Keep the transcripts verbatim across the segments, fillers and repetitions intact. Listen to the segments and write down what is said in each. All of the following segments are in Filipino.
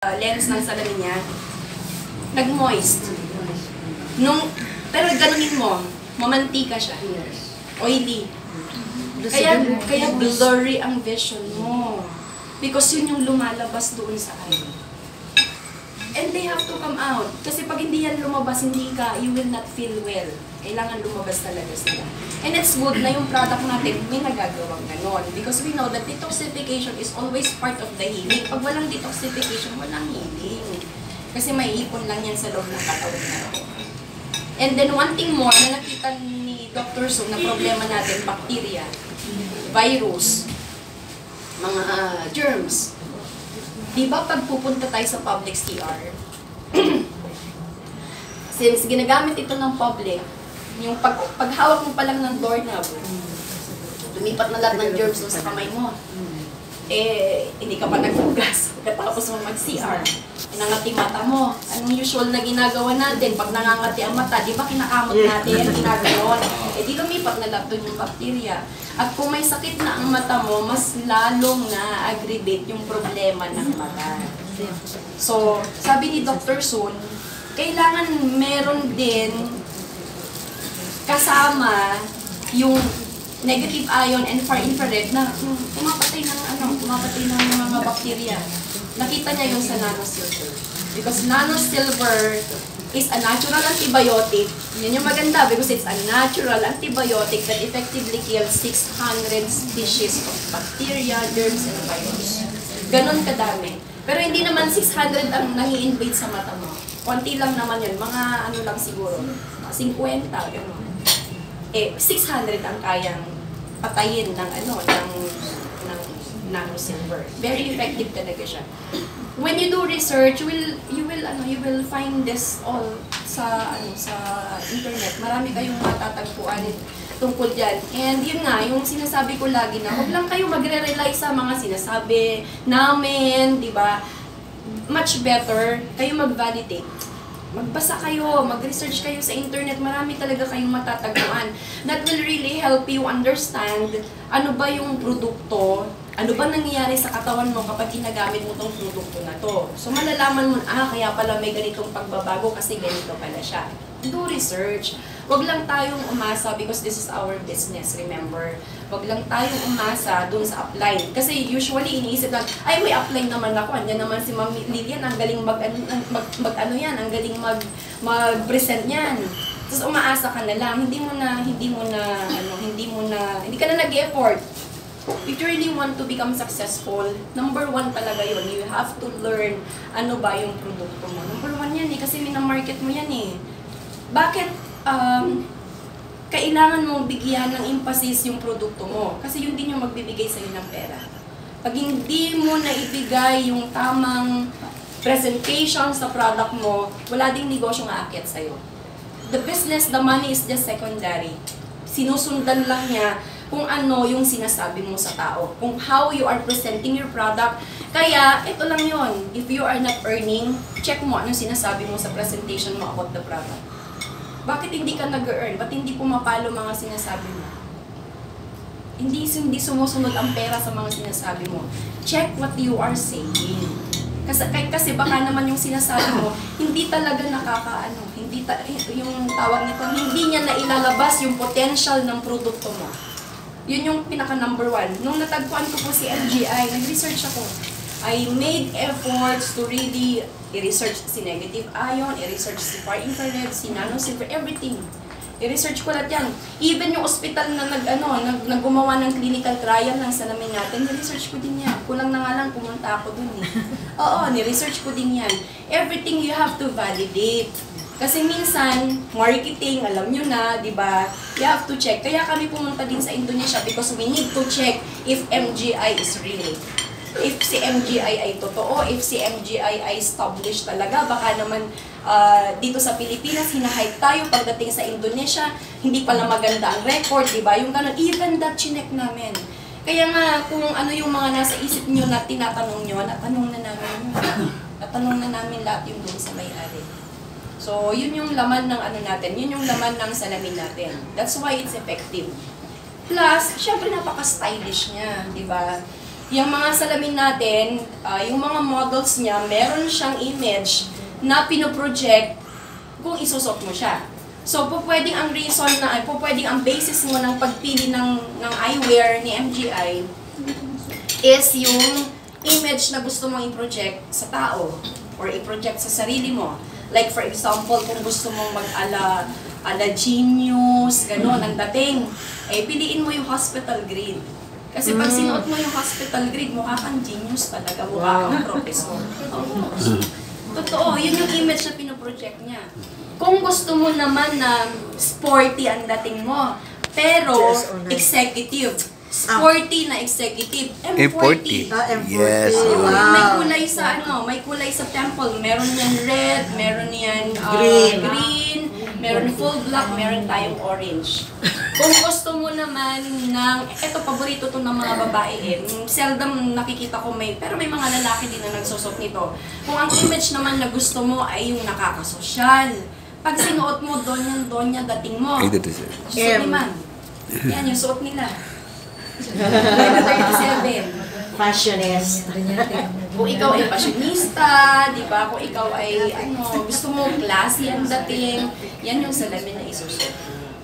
uh, lens ng salamin niya, nag-moist. Nung, pero ganunin mo, mamantika siya. Oily. Kaya, kaya blurry ang vision mo. Because yun yung lumalabas doon sa eye. And they have to come out. Kasi pag hindi yan lumabas, hindi ka, you will not feel well. Kailangan lumabas talaga sila. And it's good na yung product natin, may nagagawang ganon. Because we know that detoxification is always part of the healing. Pag walang detoxification, walang healing. Kasi may ipon lang yan sa loob ng katawan natin. And then one thing more na nakita ni Doctor Sue na problema natin, bacteria, virus, mga uh, germs. Di ba pag pupunta tayo sa public C R, since ginagamit ito ng public, yung pag, paghawak mo pa lang ng doorknob, lumipat na lahat ng germs sa kamay mo. Eh, hindi ka pa naghugas pagkatapos mo mag-C R. Inangati mata mo. Anong usual na ginagawa natin? Pag nangangati ang mata, di ba kinakamot natin, ginagawa? Eh, di lumipat na lahat doon yung bacteria. At kung may sakit na ang mata mo, mas lalong na-aggravate yung problema ng mata. So, sabi ni Doctor Sun, kailangan meron din kasama yung negative ion and far infrared na pumapatay ng ano, pumapatay ng mga bacteria. Nakita niya yung sa nano-silver. Because nano-silver is a natural antibiotic. Yun yung maganda because it's a natural antibiotic that effectively kills six hundred species of bacteria, germs, and virus. Ganon kadami. Pero hindi naman six hundred ang nang-i-invade sa mata mo. Konti lang naman yun. Mga ano lang siguro. Mga fifty, gano'n. Eh, six hundred ang kayang patayin ng ano, ng, ng nano-silver. Very effective talaga siya. When you do research, you will you will ano, you will find this all sa ano sa internet. Marami kayong matatagpuan tungkol diyan. And yun nga, yung sinasabi ko lagi na huwag lang kayo magre-rely sa mga sinasabi namin, 'di ba? Much better kayo mag-validate. Magbasa kayo, mag-research kayo sa internet, marami talaga kayong matatagpuan. That will really help you understand ano ba yung produkto, ano ba nangyayari sa katawan mo kapag ginagamit mo tong produkto na to. So malalaman mo, ah, kaya pala may ganitong pagbabago kasi ganito pala siya. Do research. Huwag lang tayong umasa because this is our business, remember? Huwag lang tayong umasa dun sa upline. Kasi usually iniisip lang, ay may upline naman ako, andyan naman si Ma'am Lilian, ang galing mag, mag, mag ano yan, ang galing mag, mag-present yan. Tapos umaasa ka na lang, hindi mo na, hindi mo na, ano, hindi mo na, hindi ka na nag-effort. If you really want to become successful, number one talaga yun, you have to learn ano ba yung produkto mo. Number one yan eh, kasi minamarket mo yan eh. Bakit um, kailangan mong bigyan ng emphasis yung produkto mo? Kasi yun din yung magbibigay sa'yo ng pera. Pag hindi mo na ibigay yung tamang presentation sa product mo, wala ding negosyong aakyat sa'yo. The business, the money is just secondary. Sinusundan lang niya kung ano yung sinasabi mo sa tao, kung how you are presenting your product. Kaya, ito lang yon. If you are not earning, check mo ano sinasabi mo sa presentation mo about the product. Bakit hindi ka nag-earn? Ba't hindi pumapalo mga sinasabi mo? Hindi, hindi sumusunod ang pera sa mga sinasabi mo. Check what you are saying. Kasi, kasi baka naman yung sinasabi mo, hindi talaga nakakaano, hindi ta yung tawag nito, hindi niya na ilalabas yung potential ng produkto mo. Yun yung pinaka number one. Nung natagpuan ko po si M G I, nag-research ako. I made efforts to really i-research si negative ion, i-research si far infrared, si nano-silver, everything. I-research ko lahat yan. Even yung ospital na nag, ano, nag, naggumawa ng clinical trial ng salamin natin, i-research ko din yan. Kulang na nga lang, pumunta ako dun eh. Oo, ni-research ko din yan. Everything you have to validate. Kasi minsan, marketing, alam nyo na, di ba? You have to check. Kaya kami pumunta din sa Indonesia because we need to check if M G I is real. If si M G I ay totoo, if si M G I ay established talaga, baka naman uh, dito sa Pilipinas, hinahype tayo pagdating sa Indonesia, hindi pala maganda ang record, di ba? Yung ganun, even that chinek namin. Kaya nga, kung ano yung mga nasa isip nyo na tinatanong nyo, natanong na namin yun. Natanong na namin lahat yung doon sa may-ari. So, yun yung laman ng ano natin, yun yung laman ng salamin natin. That's why it's effective. Plus, syempre napaka-stylish niya, di ba? yung mga salamin natin, uh, yung mga models niya, meron siyang image na pinoproject kung isusot mo siya. So, po pwedeng ang reason na, po pwedeng ang basis mo ng pagpili ng, ng eyewear ni M G I is yung image na gusto mong i-project sa tao or i-project sa sarili mo. Like for example, kung gusto mong mag-ala ala genius, gano'n, ang dating, eh piliin mo yung hospital grade. Kasi pag sinuot mo yung hospital grade, mukha kang genius talaga, mukha kang professor. Oo. Totoo, yun yung image na pinoproject niya. Kung gusto mo naman na sporty ang dating mo, pero executive, sporty na executive, M forty. Ah, M forty. Yes. Wow. May kulay sa ano, may kulay sa temple. Meron yan red, meron yan uh, Green. green, meron full black, meron tayong orange. Kung gusto mo naman ng, eto paborito to ng mga babae eh, seldom nakikita ko may, pero may mga lalaki din na nagsusot nito. Kung ang image naman na gusto mo ay yung nakakasosyal, pag sinuot mo, doon yan, doon yan dating mo. Suot ni ma'am. Yan yung suot nila. thirty-seven. Fashionist. Kung ikaw ay fashionista, di ba? Kung ikaw ay, ano, gusto mo classy ang dating, yan yung salamin na isusot.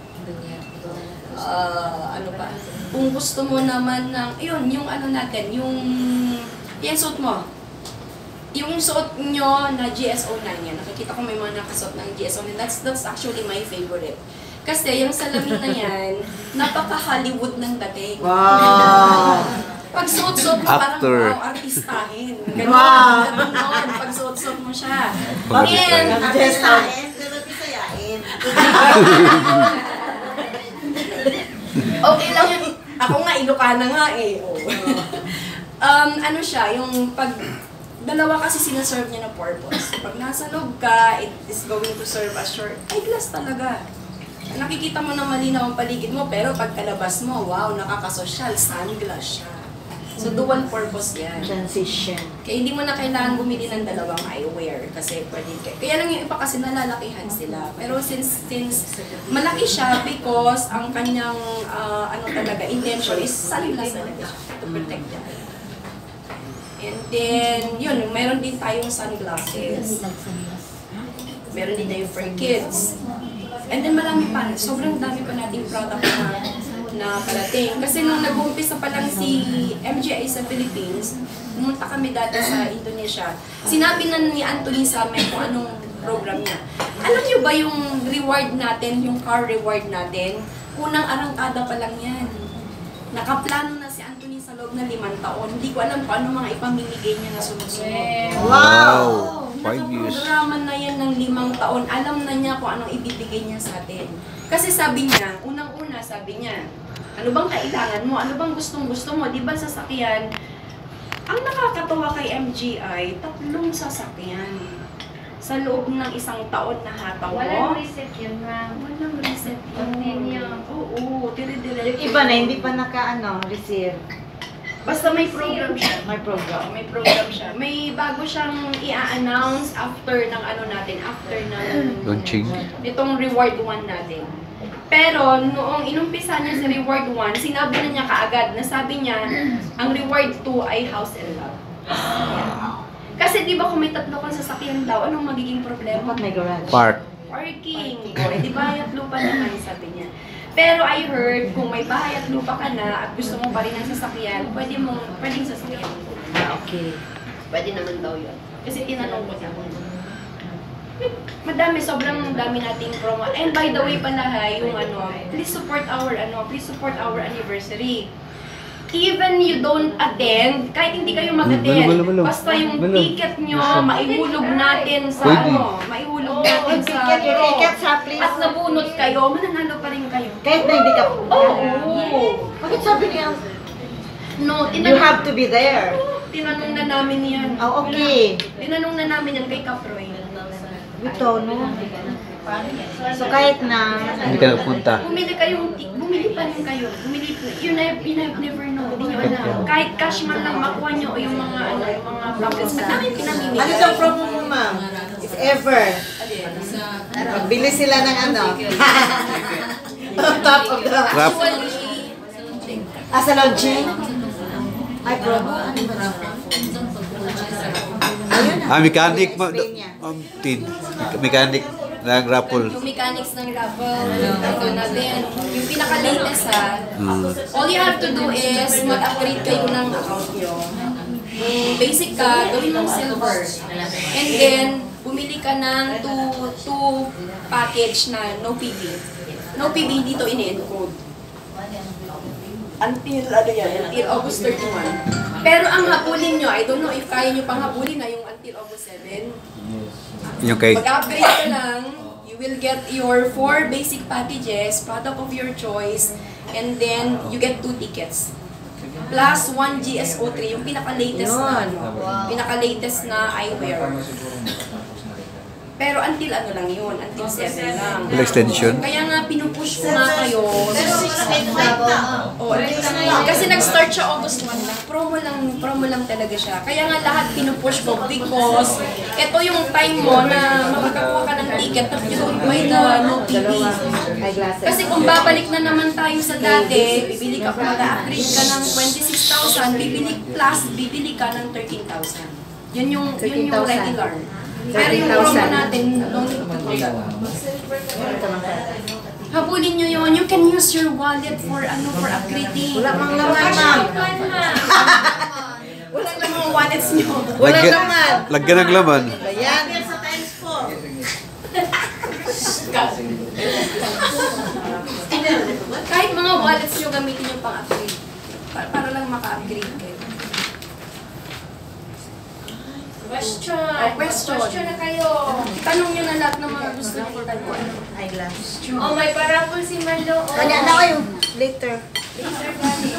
Uh, ano pa? Kung gusto mo naman ng, yun, yung ano natin, yung, yan suot mo. Yung suot nyo na G S O nine yan, nakikita ko may mga nakasuot ng G S O nine, that's, that's actually my favorite. Kasi yung salamin na yan, napaka-Hollywood ng dating. Wow! Pag suot-suot mo, parang wow, artistahin. Ganun, wow! Ganun, pag suot-suot mo siya. And, Artistahin, pero pisayain. Okay lang yun. Ako nga, Ilocana nga eh. um, ano siya, yung pag... Dalawa kasi sinaserve niya na purpose. Pag nasa loob ka, it is going to serve as your eyeglass talaga. Nakikita mo na malinaw ang paligid mo, pero pagkalabas mo, wow, nakakasosyal, sunglass siya. So, dual purpose yan. Transition. Kaya hindi mo na kailangan bumili ng dalawang eyewear kasi pwede kaya. Kaya lang yung iba kasi nalalakihan sila. Pero since since malaki siya because ang kanyang uh, ano talaga intention is sunglass talaga siya to protect the eye. And then, yun, meron din tayong sunglasses. Meron din tayong for kids. And then marami pa, sobrang dami pa nating product na, na parating. Kasi nung nag-uumpisa pa lang si M G I sa Philippines, pumunta kami dati sa Indonesia, sinabi na ni Anthony sa amin kung anong program niya. Alam niyo ba yung reward natin, yung car reward natin? Unang arangkada pa lang yan. Nakaplano na si Anthony sa loob ng limang taon. Hindi ko alam paano mga ipamimigay niya na sunod-sunod. Wow! Five years. Nakaprograma na yan ng limang taon. Alam na niya kung anong ibibigay niya sa atin. Kasi sabi niya, unang-una sabi niya, ano bang kailangan mo? Ano bang gustong-gusto mo? Di ba sasakyan? Ang nakakatawa kay M G I, tatlong sasakyan. Sa loob ng isang taon na hataw mo. Walang reset yun, ma'am. Walang reset yun. Oo, dire-dire. Yung iba na, hindi pa naka-ano, receive. Basta may program siya. May program. May program siya. May bago siyang i-announce after ng ano natin, after ng Launching. nitong reward one natin. Pero noong inumpisa niya sa reward one, sinabi na niya kaagad na sabi niya, ang reward two ay house and lot. Kasi di ba kung may tatlo kang sasakyan daw, anong magiging problema? Dapat may garage. Park. Parking. O, eh, di bahay at lupa naman, sabi niya. Pero I heard, kung may bahay at lupa ka na at gusto mo pa rin ng sasakyan, pwede mong, pwedeng sasakyan. Ah, okay. Pwede naman daw yun. Kasi tinanong ko siya. Madami, sobrang dami nating promo. And by the way pala ha, yung ano, please support our, ano, please support our anniversary. Even you don't attend, kahit hindi kayo mag-attend, basta yung ticket nyo, maihulog natin sa ano, maihulog natin sa Ticket sa please. at nabunot kayo, mananalo pa rin kayo. Kahit na hindi ka punta. Oo! Bakit sabi niya? No, You tinanong, have to be there. tinanong na namin yan. Oh, okay. Tinanong na namin yan kay Kaproy. Ito, no? So kahit na... Hindi ka nagpunta. Bumili kayong, bumili pa rin kayo. Bumili pa. You never, you never know. Hindi nyo alam. Kahit cash man lang makuha nyo yung mga, ano, yung mga profits. Ba't namin pinamimigay? Ano daw promo mo, ma'am? If ever. Magbili sila ng ano? On top of the... Crap. Actually, Ah, sa launching? Ay, bro. Ano ba Ah, mechanic, ma, um, tin. Mechanic ng raffle. Yung mechanics ng raffle, ito na din. Yung pinaka-latest ha, all you have to do is mag-upgrade kayo ng account nyo. Yung basic ka, gawin mong silver. And then, bumili ka ng two, two package na no P B. No P B, hindi to ini-encode. Until, ano yan, until August thirty-one. Pero ang habulin nyo, I don't know if kaya nyo pang habulin na yung until August seven. Yung kay... Mag-upgrade ka lang, you will get your four basic packages, product of your choice, and then you get two tickets. Plus one G S O three, yung pinaka-latest na, ano, pinaka-latest na eyewear. Pero until ano lang yun, until seven lang. Full extension? Kaya nga pinupush ko nga kayo. Oh, kasi nag-start siya August one lang. Promo lang, promo lang talaga siya. Kaya nga lahat pinupush ko because ito yung time mo na makakakuha ka ng ticket na you don't buy the no P B. Kasi kung babalik na naman tayo sa dati, bibili ka, mag-upgrade ka ng twenty-six thousand, bibili plus, bibili ka ng thirteen thousand. Yun yung, yun yung regular. Pero yung promo natin, don't forget. Habulin nyo yun. You can use your wallet for ano for upgrading. Wala mang laman, ma'am. Wala lang mga wallets nyo. Wala laman. Lagyan ng laman. Ayan. Kahit mga wallets nyo gamitin yung pang-upgrade. Para, para lang maka-upgrade kayo. Question. Oh, question. Question na kayo. Tanong nyo na lahat ng mga gusto nyo itanong. Eyeglass. Oh, may parapol si Marlo. Oh. Kanya na kayo. Later. Later gali.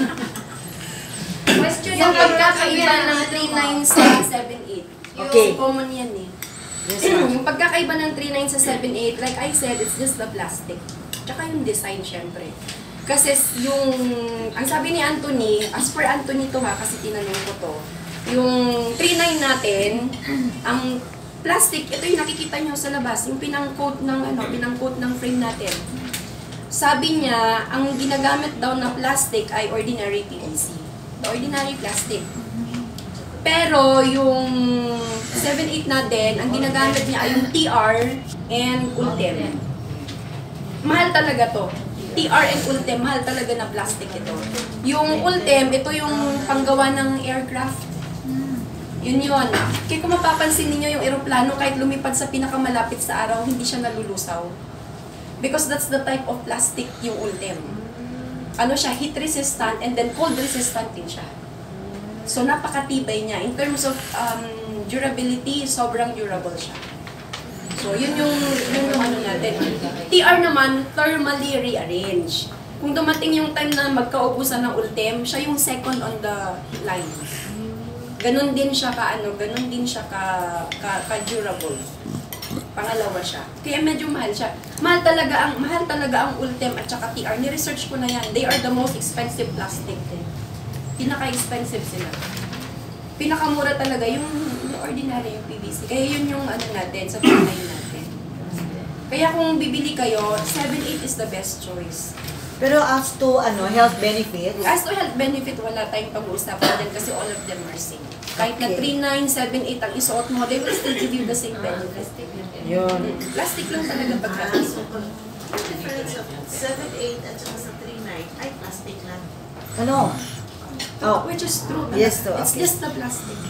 Question na Yung kayo. pagkakaiba ng three nine sa seven eight. Okay. Common yan eh. Yes, ma'am. Yung pagkakaiba ng three nine sa seven eight, like I said, it's just the plastic. Tsaka yung design, syempre. Kasi yung, ang sabi ni Anthony, as per Anthony to ha, kasi tinanong ko to, yung three nine natin, ang plastic, ito yung nakikita nyo sa labas, yung pinang-coat ng, ano, pinang-coat ng frame natin. Sabi niya, ang ginagamit daw na plastic ay ordinary P V C. The ordinary plastic. Pero yung seven eight natin, ang ginagamit niya ay yung T R and Ultem. Mahal talaga to. T R and Ultem, mahal talaga na plastic ito. Yung Ultem, ito yung panggawa ng aircraft. Yun yun. Kaya kung mapapansin ninyo yung eroplano, kahit lumipad sa pinakamalapit sa araw, hindi siya nalulusaw. Because that's the type of plastic yung Ultem. Ano siya, heat resistant and then cold resistant din siya. So napakatibay niya. In terms of um, durability, sobrang durable siya. So yun yung, yun yung ano natin. T R naman, thermally rearranged. Kung dumating yung time na magkaubusan ng Ultem, siya yung second on the line. Ganon din siya ka ano, ganon din siya ka, ka, ka durable. Pangalawa siya. Kaya medyo mahal siya. Mahal talaga ang mahal talaga ang Ultem at saka T R. Ni-research ko na yan. They are the most expensive plastic. Pinaka-expensive sila. Pinakamura talaga yung, yung ordinary yung P V C. Kaya yun yung ano natin sa pagkain natin. Kaya kung bibili kayo, seven eight is the best choice. Pero as to ano health benefits, As to health benefit, wala tayong pag-uusapan din kasi all of them are same. Kahit na three nine, seven eight ang isuot mo, they will still give you the same benefit. yun. Plastic lang talaga pagka. Ang difference of seven eight at saka sa three nine ay plastic lang. Ano? Oh, Which is true. Yes, to, It's okay. just the plastic.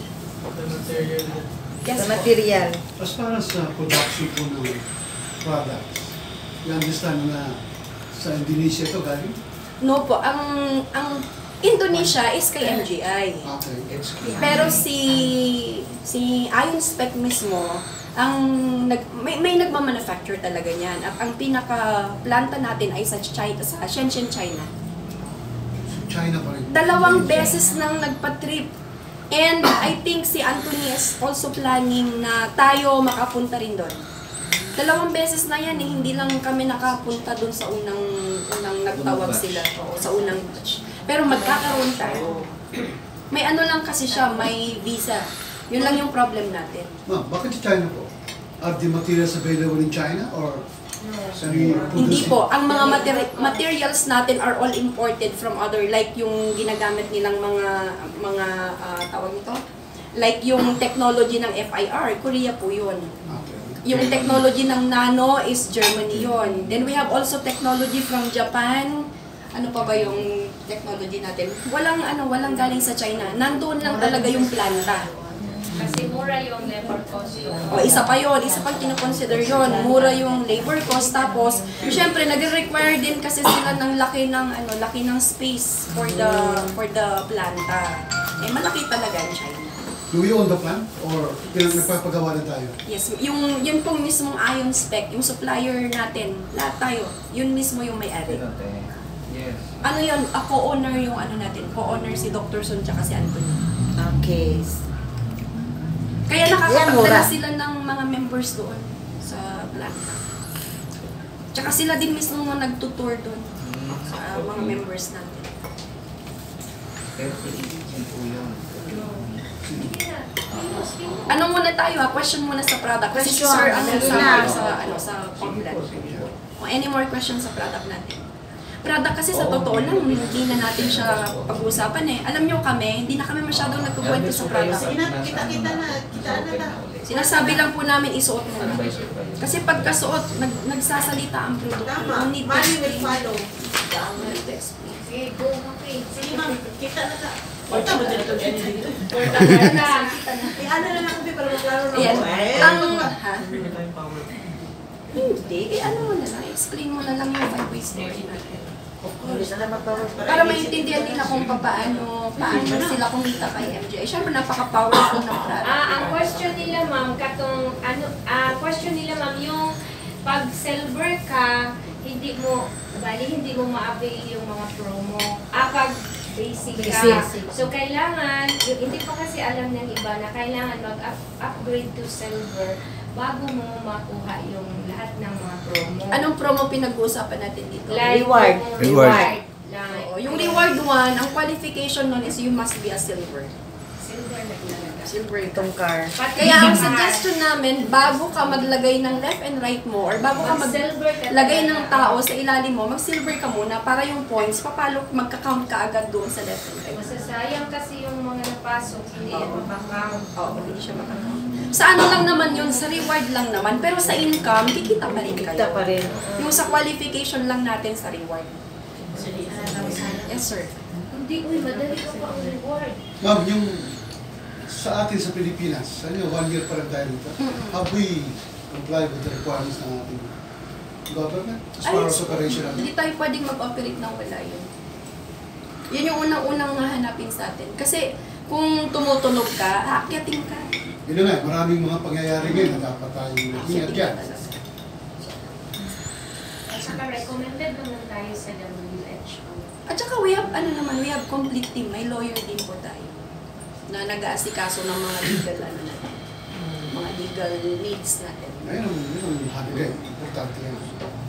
Yes, the po. material. As far as uh, production po ng products, you understand na sa Indonesia ito galing? No po, ang ang Indonesia is kay M G I. Okay. Pero si si Ion Spec mismo, ang nag may, may nagma-manufacture talaga niyan. Ang, ang pinaka planta natin ay sa China, sa Shenzhen, China. China pa rin. Dalawang beses nang nagpa-trip. And I think si Anthony is also planning na tayo makapunta rin doon. Dalawang beses na yan eh, hindi lang kami nakapunta doon sa unang unang nagtawag sila o sa unang batch. Pero magkakaroon tayo. May ano lang kasi siya, may visa. Yun lang yung problem natin. Ma'am, bakit sa China po? Are the materials available in China or Sarili Hindi po. Ang mga materi- materials natin are all imported from other, like yung ginagamit nilang mga, mga uh, tawag nito? Like yung technology ng F I R, Korea po yun. Okay. Yung technology ng nano is Germany yun. Then we have also technology from Japan. Ano pa ba yung technology natin? Walang ano, walang galing sa China. Nandoon lang talaga yung planta. Kasi mura yung labor cost yun. O isa pa yun, isa pang kinoconsider yun. Mura yung labor cost. Tapos, syempre, nag-require din kasi sila ng laki ng ano, laki ng space for the for the planta. Eh malaki talaga ang China. Do we own the plant? Or pinag nagpapagawa na tayo? Yes, yung yun pong mismong ion spec, yung supplier natin, lahat tayo, yun mismo yung may-ari. Ano yun, a co-owner yung ano natin, co-owner si Doctor Sun tsaka si Anthony. Okay. Kaya Yan, nakakapagdala mura. sila ng mga members doon sa planta. Tsaka sila din mismo mga nagtutour doon sa mga members natin. Ano muna tayo ha? Question muna sa product. Kasi si Question. Sir, ano Sige sa, na. sa, ano, sa complan. O any more questions sa product natin? Product kasi sa totoo lang, hindi na natin siya pag-uusapan eh. Alam nyo kami, hindi na kami masyadong nagkukwento sa product. Sige na, kita-kita na, kita na na. Sinasabi lang po namin isuot muna. Kasi pagkasuot, nag, nagsasalita ang produkto. Tama, No need to money will explain. follow. No need to explain. Sige, go, okay. Sige ma'am, kita na na. Punta mo dito dito. Na. I-ano na lang kami para maklaro na Ayan, ako. Eh, ang... Ha? Hindi, eh, ano mo na lang, explain mo na lang yung five-way story natin. Of course, alam mo pa. Para maintindihan nila kung paano, paano sila kumita kay M G I. Siyempre, napaka-powerful ng product. Ah, ang question nila ma'am, katong ano, ah, question nila ma'am, yung pag silver ka, hindi mo, bali hindi mo ma-avail yung mga promo. Ah, pag basic ka. Basic. So, kailangan, yung, hindi pa kasi alam ng iba na kailangan mag-upgrade to silver bago mo makuha yung lahat ng mga promo. Anong promo pinag-uusapan natin dito? Like, Reward. yung Reward. Like, Oo, yung reward one, ang qualification nun is you must be a silver. silver na talaga. Silver ito. Itong car. Pati Kaya ang yung suggestion namin, bago ka maglagay ng left and right mo, or bago ka Mag-silver ka maglagay talaga. ng tao sa ilalim mo, mag-silver ka muna para yung points, papalo magka-count ka agad doon sa left and right. Masasayang kasi yung mga napasok, hindi yan mapakount. Oo, hindi siya makaka-count. Sa ano lang naman yun, sa reward lang naman, pero sa income, kikita pa rin kayo. Kita pa rin. Yung sa qualification lang natin sa reward. Yes, sir. Hindi, uy, madali ka pa ang reward. Ma'am, yung sa atin sa Pilipinas, sa inyo, one year pa rin tayo dito. Have we complied with the requirements ng ating government as far as operation natin? Hindi tayo pwedeng mag-operate ng wala yun. Yun yung unang-unang hahanapin sa atin. Kasi kung tumutunog ka, aakyatin ka. Yun na nga, maraming mga pangyayari ngayon na dapat tayong ingat Aakyatin yan. ka talaga. At saka recommended naman tayo sa W H O. At saka we have, ano naman, we have complete team. May lawyer din po tayo na nag-aasikaso ng mga legal, ano natin, mga legal needs natin. Ayun ang, yun ang mahalaga eh. Importante yan.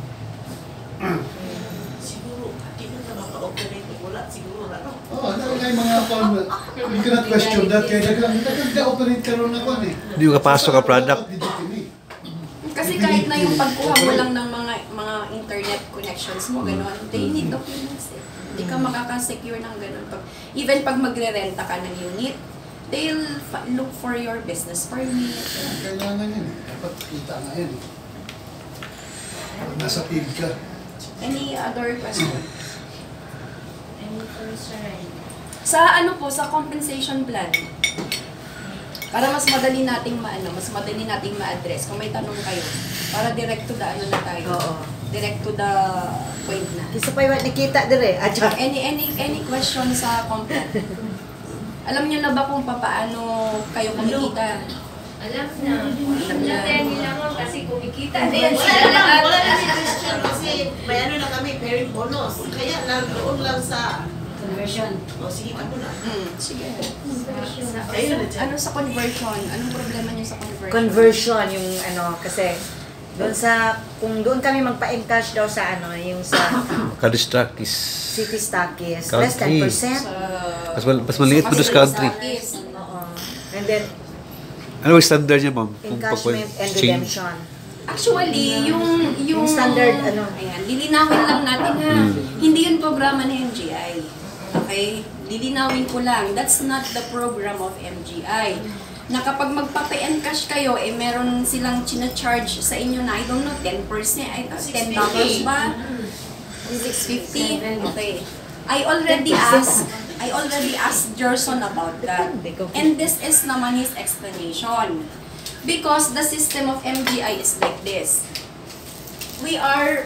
Siguro, hindi na na maka-operate. Wala, siguro na. no? Oo, oh, may mga pan, you cannot question that. Kaya nag-operate ka rin na pan eh. Hindi mo kapasok ang product. Kasi kahit na yung pagkuha mo lang ng mga mga internet connections mo, gano'n, they need documents eh. Hindi ka makaka-secure ng gano'n. Pag, even pag magre-renta ka ng unit, they'll fa- look for your business permit. Kailangan yan eh. Dapat kita nga yan eh. Pag nasa field ka. Any other question? Any concern? Sa ano po, sa compensation plan, para mas madali nating maano, mas madali nating ma-address kung may tanong kayo. Para direct to the ano na tayo. Oo. Direct to the point na. Isa pa yung nakita dire. At saka, Any any any question sa complan? Alam niyo na ba kung paano kayo kumikita? Alam na. Alam na din nila mo kasi kumikita din Wala sila na, lahat. wala na si question kasi may ano na kami, parent bonus. Kaya naroon lang sa conversion. O sige, ako na. Hmm, sige. Ayun na dyan. Ano sa conversion? Anong problema niyo sa conversion? conversion yung ano, kasi doon sa, kung doon kami magpa-encash daw sa ano, yung sa Kadistract is... city stock is less than Country. percent. Sa Mas, mal- mas maliit po doon sa country. Oo. And then, Ano yung standard niya, ma'am? Kung encashment pag- and change- redemption. Actually, yung, yung... Yung standard, ano? Ayan, lilinawin lang natin ha. Hmm. Hindi yun programa ng M G I. Okay? Lilinawin ko lang. That's not the program of M G I. Na kapag magpapa-encash kayo, eh meron silang china-charge sa inyo na, I don't know, ten percent, ay, ten dollars ba? six fifty? Okay. I already asked, I already asked Gerson about that. And this is naman his explanation. Because the system of M G I is like this. We are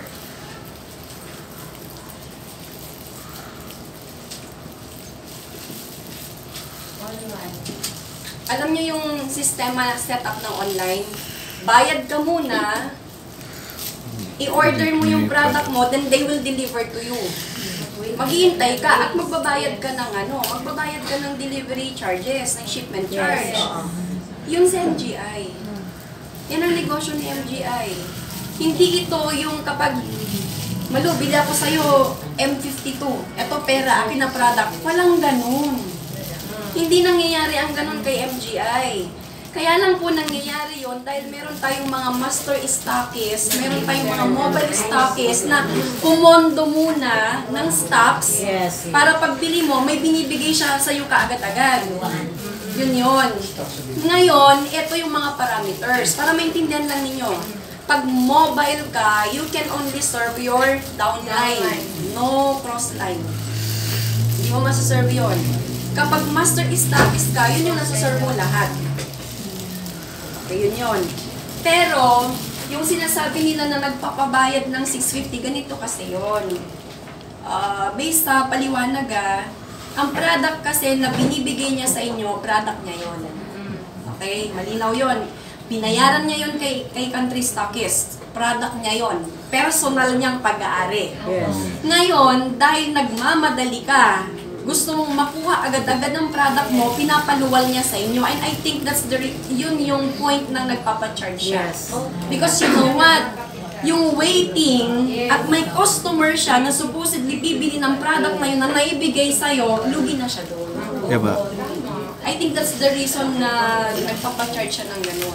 alam niyo yung sistema setup ng online? Bayad ka muna, i-order mo yung product mo, then they will deliver to you. Maghihintay ka at magbabayad ka ng ano, magbabayad ka ng delivery charges, ng shipment charge. Yung sa M G I. Yan ang negosyo ni M G I. Hindi ito yung kapag, Malu, bili ako sa'yo M fifty-two. Ito pera, akin na product. Walang ganun. Hindi nangyayari ang ganun kay M G I. Kaya lang po nangyayari yon dahil meron tayong mga master stockists, meron tayong mga mobile stockists na kumondo muna ng stocks para pagbili mo, may binibigay siya sa'yo kaagad-agad. Yun yun. Ngayon, ito yung mga parameters. Para maintindihan lang ninyo. Pag mobile ka, you can only serve your downline. No crossline. Hindi mo masaserve yun. Kapag master stockist ka, yun yung nasaserve mo lahat. Okay, yun yun. Pero, yung sinasabi nila na nagpapabayad ng six fifty, ganito kasi yun. Uh, based sa paliwanag ah, ang product kasi na binibigay niya sa inyo, product niya yun. Okay, malinaw yun. Binayaran niya yun kay, kay country stockist. Product niya yun. Personal niyang pag-aari. Yes. Ngayon, dahil nagmamadali ka, gusto mong makuha agad-agad ng product mo, pinapaluwal niya sa inyo. And I think that's the, yun yung point na nagpapacharge siya. Yes. Because you know what? Yung waiting at may customer siya na supposedly bibili ng product na yun na naibigay sa'yo, lugi na siya doon. Yeah, ba? I think that's the reason na nagpapacharge siya ng gano'n.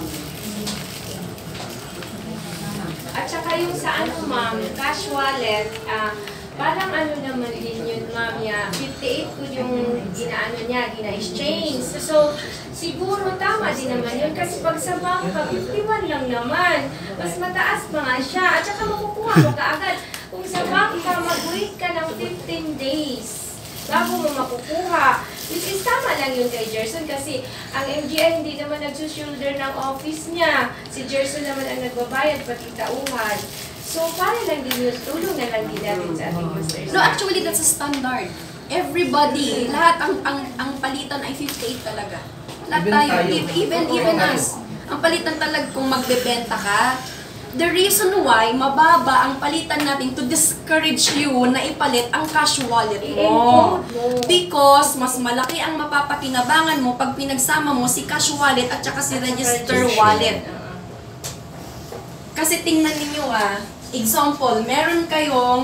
At saka yung sa ano ma'am, cash wallet, ah, parang ano naman din yun ma'am, ya, fifty-eight po yung ginaano niya, gina-exchange. So, siguro tama din naman yun kasi pag sa bangka, fifty-one lang naman. Mas mataas pa nga siya. At saka makukuha mo kaagad. Kung sa bangka, mag-wait ka ng fifteen days bago mo makukuha. Which is tama lang yun kay Gerson kasi ang M G I hindi naman nagsushulder ng office niya. Si Gerson naman ang nagbabayad pati tauhan. So, para lang din yun, tulong na lang din natin sa ating masters. No, actually, that's a standard. Everybody, lahat ang ang ang palitan ay fifty-eight talaga. Lahat tayo, even, even, even us. Ang palitan talaga kung magbebenta ka, the reason why mababa ang palitan natin to discourage you na ipalit ang cash wallet mo. Because mas malaki ang mapapakinabangan mo pag pinagsama mo si cash wallet at saka si register wallet. Kasi tingnan ninyo ah, example, meron kayong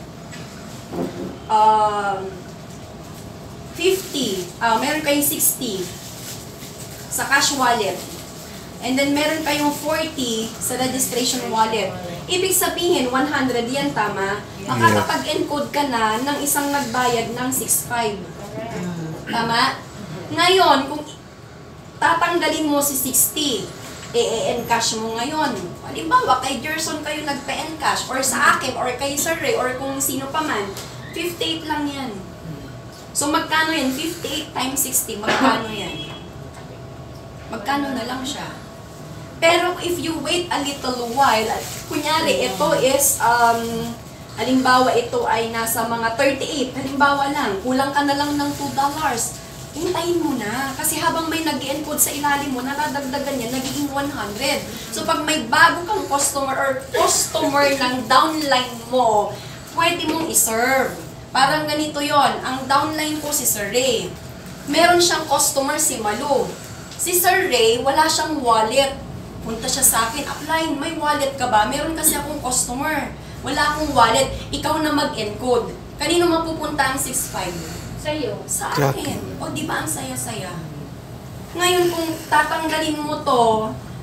um, fifty, uh, meron kayong sixty sa cash wallet. And then meron kayong forty sa registration wallet. Ibig sabihin, one hundred yan, tama? Makakapag-encode ka na ng isang nagbayad ng six five. Tama? Ngayon, kung tatanggalin mo si sixty, e-encash mo ngayon. Halimbawa, kay Gerson kayo nagpa-encash, or sa akin, or kay Sir Ray, or kung sino pa man, fifty-eight lang yan. So, magkano yan? fifty-eight times sixty, magkano yan? Magkano na lang siya? Pero if you wait a little while, kunyari, ito is, um, halimbawa, ito ay nasa mga thirty-eight, halimbawa lang, kulang ka na lang ng two dollars. Hintayin mo na. Kasi habang may nag-encode sa ilalim mo, nadadagdagan yan, nagiging one hundred. So pag may bago kang customer or customer ng downline mo, pwede mong iserve. Parang ganito yon. Ang downline ko si Sir Ray. Meron siyang customer si Malu. Si Sir Ray, wala siyang wallet. Punta siya sa akin, upline, may wallet ka ba? Meron kasi akong customer. Wala akong wallet. Ikaw na mag-encode. Kanino mapupunta ang six five? Sa'yo. Sa akin. O, di ba ang saya-saya? Ngayon, kung tatanggalin mo to,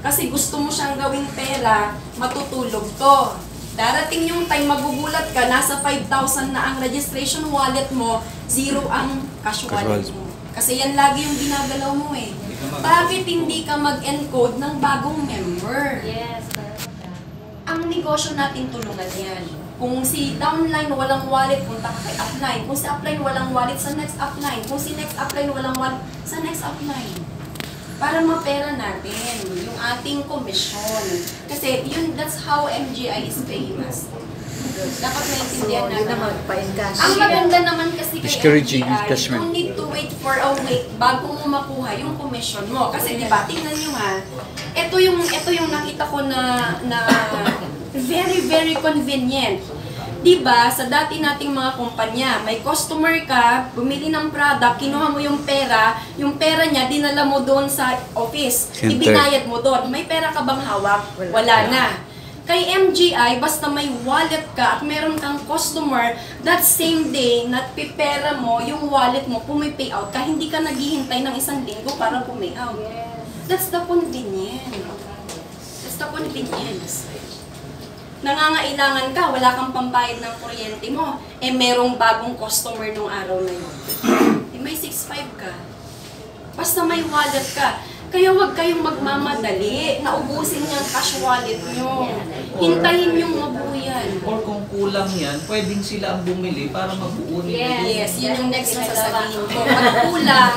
Kasi gusto mo siyang gawing pera, matutulog to. Darating yung time, magugulat ka, nasa five thousand na ang registration wallet mo, zero ang cash wallet mo. Kasi yan lagi yung ginagalaw mo eh. Bakit hindi ka mag-encode ng bagong member? Yes, correct. Ang negosyo natin tulungan yan. Kung si downline walang wallet, punta ka kay upline. Kung si upline walang wallet, sa next upline. Kung si next upline walang wallet, sa next upline. Para mapera natin yung ating komisyon. Kasi yun, that's how M G I is famous. Dapat maintindihan Hindi na natin. magpa-encash. Ang maganda naman kasi kay M G Discouraging I, encashment. you need to wait for a week bago mo makuha yung commission mo. Kasi di ba, tingnan nyo ha, ito yung, ito yung nakita ko na, na very, very convenient. Di ba, sa dati nating mga kumpanya, may customer ka, bumili ng product, kinuha mo yung pera, yung pera niya, dinala mo doon sa office, Center. ibinayad mo doon. May pera ka bang hawak? Wala na. Kay M G I, basta may wallet ka at meron kang customer, that same day, natpipera mo, yung wallet mo, pumipay out ka, hindi ka naghihintay ng isang linggo para pumay out. That's the convenience. That's the convenience. Nangangailangan ka, wala kang pambayad ng kuryente mo, eh merong bagong customer nung araw na yun. Eh may six five ka. Basta may wallet ka. Kaya huwag kayong magmamadali, naubusin yung cash wallet nyo. Hintayin yung mabuyan. Or kung kulang yan, pwedeng sila ang bumili para mabuo nila. Yes, yun yung next na sasabihin ko. Pag kulang,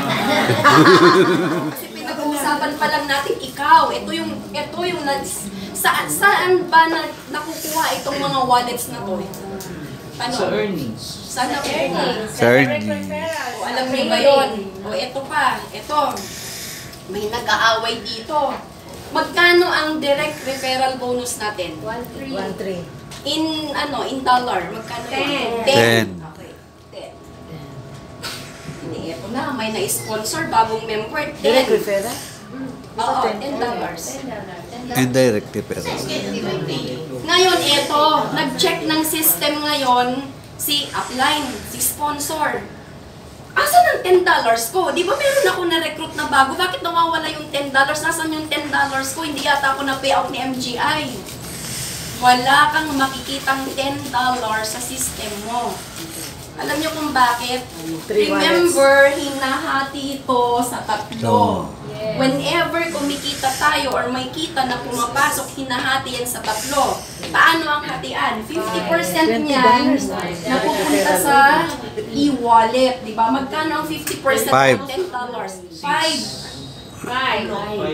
kasi pinag-uusapan pa lang natin, ikaw, ito yung, ito yung, saan, saan ba na, nakukuha itong mga wallets na to? Ano? Sa earnings. Saan nakukuha? Sa earnings. O, alam niyo ba yun? O, ito pa, ito. May nag-aaway dito. Magkano ang direct referral bonus natin? one three. one three. In, ano, in dollar, magkano Ten. yun? Ten. Okay, ten. Hindi, ito na, may na-sponsor, bagong member, Direct ten. referral? Oo, ten dollars. Indirect referral. Ngayon, ito, nag-check ng system ngayon, si upline, si sponsor. Asan ang ten dollars ko? Di ba meron ako na-recruit na bago? Bakit nawawala yung ten dollars? Nasaan yung ten dollars ko? Hindi yata ako na-payout ni M G I. Wala kang makikitang ten dollars sa system mo. Alam niyo kung bakit? Three Remember, hinahati ito sa tatlo. Yes. Whenever kumikita tayo or may kita na pumapasok, hinahati yan sa tatlo. Paano ang hatian? fifty percent niyan napupunta sa e-wallet. Diba? Magkano ang fifty percent Five. ng ten dollars? five. Five.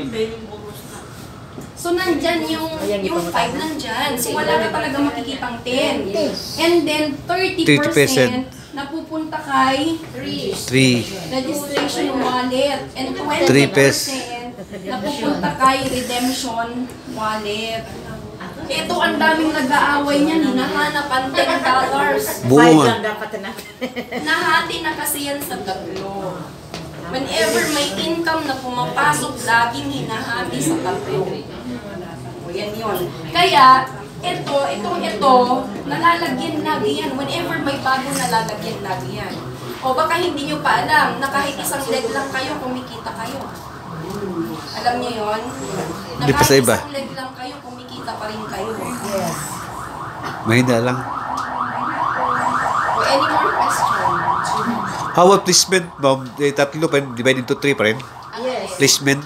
So, nandyan yung, yung five nandyan. So, wala ka talaga makikitang ten. And then, thirty percent napupunta kay Three. registration wallet. And Three twenty pes. percent napupunta kay redemption wallet. Ito, ang daming nag-aaway niyan. Hinahanap ang ten dollars. Buo Five nga. lang dapat na. Nahati na kasi yan sa tatlo. Whenever may income na pumapasok, laging hinahati sa tatlo. O yan yun. Kaya, ito, itong ito, nalalagyan lagi yan. Whenever may bagong nalalagyan lagi yan. O baka hindi nyo pa alam na kahit isang leg lang kayo, kumikita kayo. Alam nyo yun? Na Hindi pa sa kahit iba. isang leg lang kayo, kumikita pa rin kayo. Yes. Mahina lang. O any more question? How about placement, ma'am? Eh, tatlo pa, divide into three pa rin. Yes. Placement.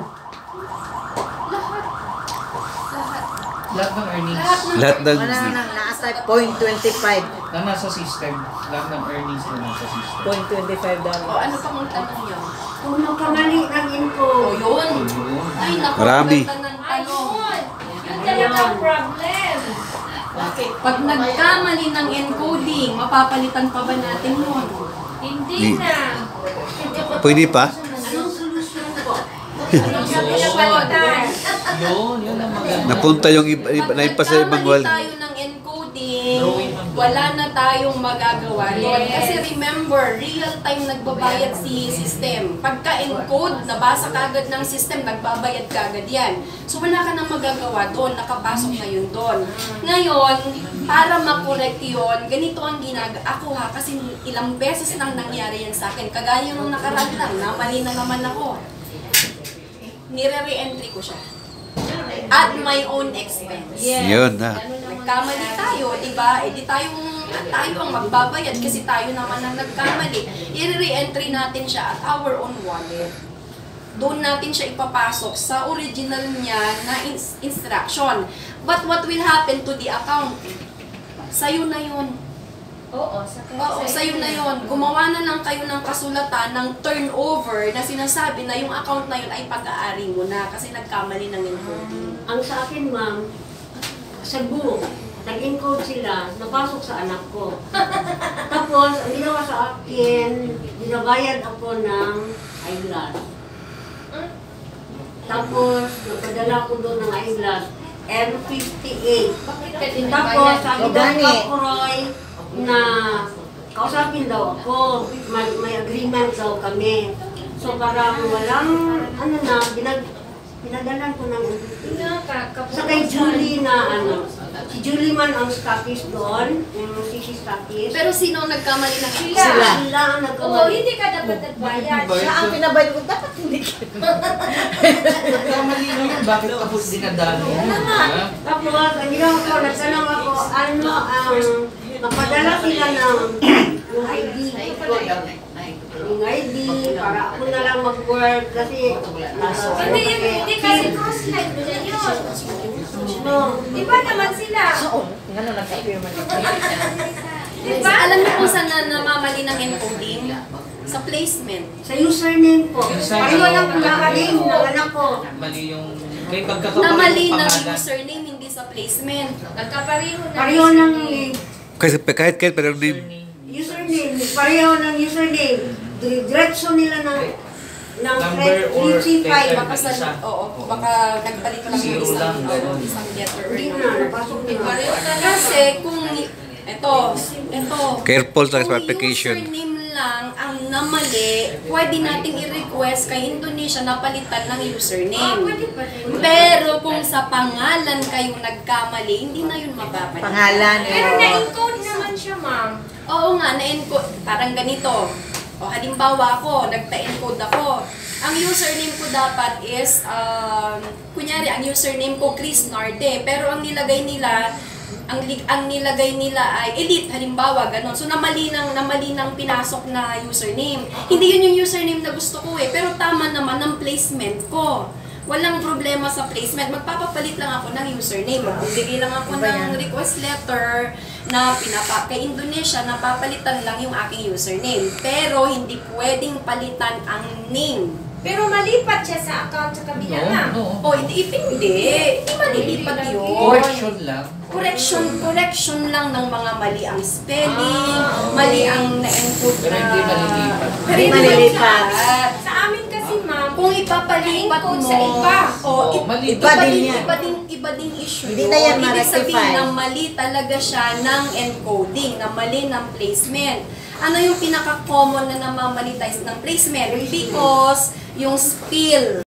Lahat ng earnings Lahat ng Lahat ng... Wala na nasa zero point two five. na nasa system. Lahat ng earnings na nasa system. zero point two five O dollars. ano pa mong tanong niyo? Kung magkamali ng info, O yun. Ay, naku, Marami. ganda ng ano. Ayun! Yun talaga ang problem. Pag nagkamali ng encoding, mapapalitan pa ba natin yun? Hindi Di- na. Pwede pa? Anong solusyon po? Anong pinapalitan? Yun, yun ang maganda. Napunta yung iba, iba, Pag naipa sa ibang nagkamali wal. tayo ng encoding, wala na tayong magagawa doon. Yes. Kasi remember, real time nagbabayad si system. Pagka-encode, nabasa kagad ng system, nagbabayad kagad yan. So wala ka nang magagawa doon, nakapasok na yun doon. Ngayon, para makorek yun, ganito ang ginagawa. Ako ha, kasi ilang beses nang nangyari yan sa akin. Kagaya nung nakaraan lang, namali na naman ako. nire-re-entry ko siya. At my own expense. Yun na. Nagkamali tayo, di ba? Eh, di tayong, tayo ang magbabayad kasi tayo naman ang nagkamali. I-re-entry natin siya at our own wallet. Doon natin siya ipapasok sa original niya na ins- instruction. But what will happen to the account? Sa'yo na yun. Oo, sa Oo, sa'yo na yun. Gumawa na lang kayo ng kasulatan ng turnover na sinasabi na yung account na yun ay pag-aari mo na kasi nagkamali ng encoding. Ang sa akin, ma'am, sa book, nag-encode sila, napasok sa anak ko. Tapos, ang ginawa sa akin, binabayad ako ng eyeglass. Tapos, nagpadala ko doon ng eyeglass, M fifty-eight. Bakit ka din Tapos, sabi O, daw gani. ni Roy na kausapin daw ako, may, may agreement daw kami. So, parang walang, ano na, binag, pinadalan ko ng sa kay Julie na ano, si Julie man ang stockist doon, yung C C stockist. Pero sino ang nagkamali ng Sila. Sila. Sila ang Oo, nagkamali. hindi ka dapat nagbayad. Siya ang pinabayad ko, dapat hindi ka. Kamali na yun, bakit tapos dinadalo? Ha? Tapos, ang ginawa ko, nagtanong ako, ano ang mapadala sila ng yung I D ko. Yung I D, para ako na lang mag-work kasi nasa Hindi, hindi kasi cross-line mo na yun. No. Di ba naman sila? Oo, nga nung nagka-firma nito. Di ba? Alam niyo kung saan na namamali ng encoding? Sa placement. Sa username po. Yung sa- Pareho lang naka-name ng anak ko. Mali yung... May pagkakapalit Namali yung ng pangalan. username, hindi sa placement. Nagkapareho na. Pareho ng name. Kasi kahit kahit pero name. Username. Pareho ng username. Diretso nila ng ng Number or three five. letter. Baka sa, Isa. oo, baka nagpalit ko lang yung Zero isang, lang, oo, ganun. isang letter. Hindi na, napasok na. Pareho talaga. Kasi kung, ito, ito. Careful sa Kung application. username lang ang namali, pwede nating i-request kay Indonesia na palitan ng Ah, username. pwede pa rin. Pero kung sa pangalan kayo nagkamali, hindi na yun mapapalitan. Pangalan, eh. Pero na-encode naman siya, ma'am. Oo nga, na-encode. Parang ganito. O halimbawa ako, nagpa-encode ako. Ang username ko dapat is, um, kunyari, ang username ko Chris Narte. Pero ang nilagay nila, ang, lig- ang nilagay nila ay Elite, halimbawa, ganon. So, namali ng, namali ng pinasok na username. Hindi yun yung username na gusto ko eh. Pero tama naman ang placement ko. Walang problema sa placement. Magpapapalit lang ako ng username. Magbibigay lang ako ng request letter na pinapa kay Indonesia na papalitan lang yung aking username. Pero hindi pwedeng palitan ang name. Pero malipat siya sa account sa kabila, ma'am. No, O no. hindi, hindi. Hindi malilipat yun. Correction lang. Correction, correction lang ng mga mali ang spelling, mali ang na-encode Pero na... hindi malilipat. Pero hindi Malilipat. malilipat. Sa amin kasi, ma'am, Kung ipapalipat mo Na-encode sa iba. o Oo, i- mali. iba, Iba din din, yan. iba din, iba din issue. Hindi na yan Ibig ma-rectify. sabihin na mali talaga siya ng encoding, na mali ng placement. Ano yung pinaka-common na namamalitize ng placement? Because yung spill